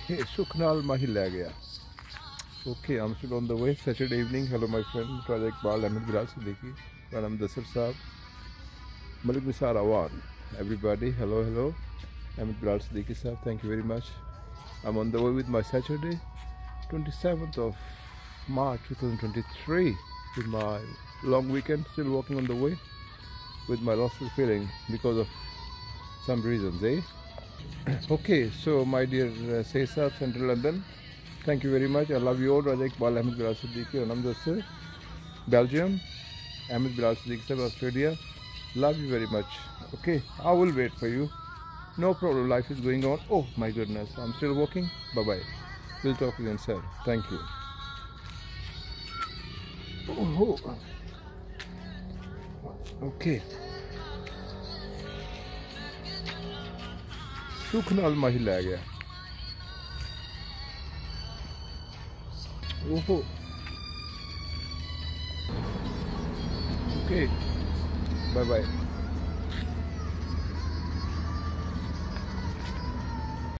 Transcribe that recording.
Hey, Sukhnal Mahi le gaya. Okay, I'm still on the way. Saturday evening. Hello, my friend. Project Bal Ahmed Bilal Siddiqui. Ranam Dasar Saab. Malik Nisar Awan. Everybody, hello, hello. Ahmed Bilal Siddiqui Saab. Thank you very much. I'm on the way with my Saturday, 27th of March 2023. With my long weekend. Still walking on the way with my lost feeling because of some reasons, eh? Okay, so my dear Saysab, Central London, thank you very much. I love you all. Rajak Bal Ahmed Bilal Siddiqui, Ranam Dasar, Belgium, Ahmed Bilal Siddiqui, Australia. Love you very much. Okay, I will wait for you. No problem, life is going on. Oh my goodness, I'm still walking. Bye bye. We'll talk again, sir. Thank you. Oh, okay. Sukhnal Mahi le gaya. Oh, okay. Bye bye.